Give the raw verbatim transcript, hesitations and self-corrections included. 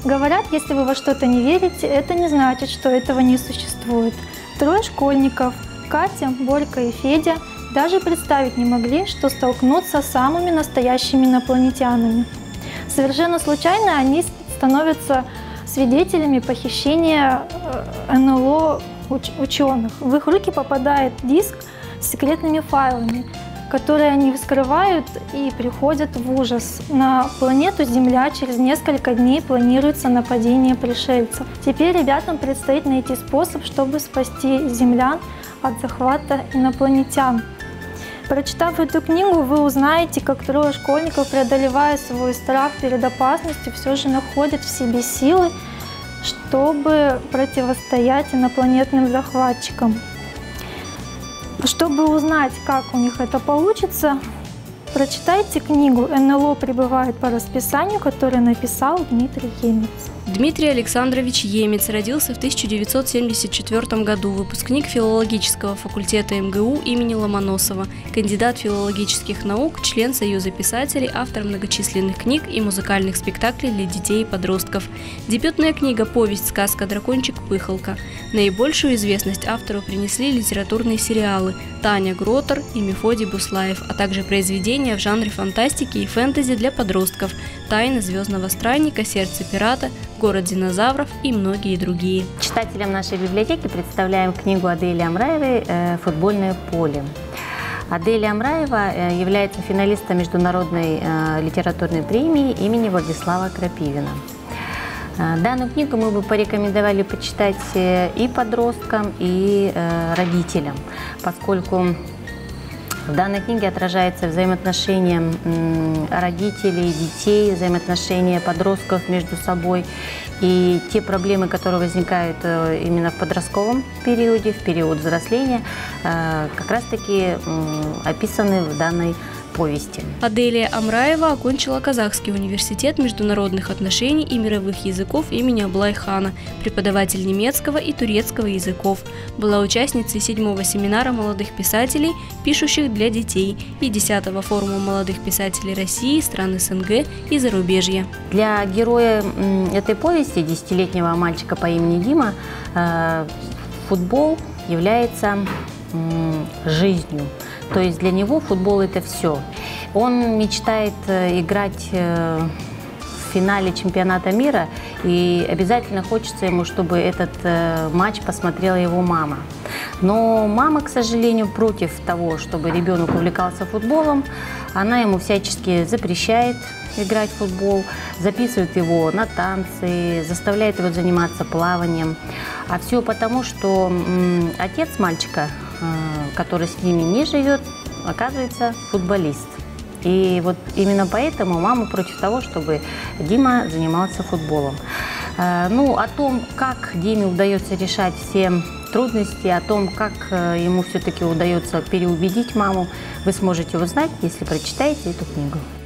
Говорят, если вы во что-то не верите, это не значит, что этого не существует. Трое школьников, Катя, Борька и Федя, даже представить не могли, что столкнутся с самыми настоящими инопланетянами. Совершенно случайно они становятся свидетелями похищения эн эл о ученых. В их руки попадает диск с секретными файлами, которые они вскрывают и приходят в ужас. На планету Земля через несколько дней планируется нападение пришельцев. Теперь ребятам предстоит найти способ, чтобы спасти землян от захвата инопланетян. Прочитав эту книгу, вы узнаете, как трое школьников, преодолевая свой страх перед опасностью, все же находят в себе силы, чтобы противостоять инопланетным захватчикам. Чтобы узнать, как у них это получится, прочитайте книгу «эн эл о прибывает по расписанию», которую написал Дмитрий Емец. Дмитрий Александрович Емец родился в тысяча девятьсот семьдесят четвёртом году, выпускник филологического факультета эм гэ у имени Ломоносова, кандидат филологических наук, член Союза писателей, автор многочисленных книг и музыкальных спектаклей для детей и подростков. Дебютная книга «Повесть-сказка Дракончик-Пыхалка». Наибольшую известность автору принесли литературные сериалы «Таня Гротер» и Мефодий Буслаев, а также произведения в жанре фантастики и фэнтези для подростков «Тайны звездного странника», «Сердце пирата», «Город динозавров» и многие другие. Читателям нашей библиотеки представляем книгу Адели Амраевой «Футбольное поле». Аделя Амраева является финалистом международной литературной премии имени Владислава Крапивина. Данную книгу мы бы порекомендовали почитать и подросткам, и родителям, поскольку в данной книге отражается взаимоотношения родителей, детей, взаимоотношения подростков между собой и те проблемы, которые возникают именно в подростковом периоде, в период взросления, как раз-таки описаны в данной повести. Аделия Амраева окончила Казахский университет международных отношений и мировых языков имени Аблай-хана, преподаватель немецкого и турецкого языков. Была участницей седьмого семинара молодых писателей, пишущих для детей, и десятого форума молодых писателей России, стран эс эн гэ и зарубежья. Для героя этой повести, десятилетнего мальчика по имени Дима, футбол является жизнью. То есть для него футбол – это все. Он мечтает играть в финале чемпионата мира, и обязательно хочется ему, чтобы этот матч посмотрела его мама. Но мама, к сожалению, против того, чтобы ребенок увлекался футболом. Она ему всячески запрещает играть в футбол, записывает его на танцы, заставляет его заниматься плаванием. А все потому, что отец мальчика, который с ними не живет, оказывается футболист. И вот именно поэтому мама против того, чтобы Дима занимался футболом. Ну, о том, как Диме удается решать все трудности, о том, как ему все-таки удается переубедить маму, вы сможете узнать, если прочитаете эту книгу.